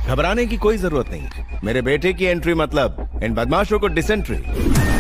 घबराने की कोई जरूरत नहीं। मेरे बेटे की एंट्री मतलब इन बदमाशों को डिसेंट्री।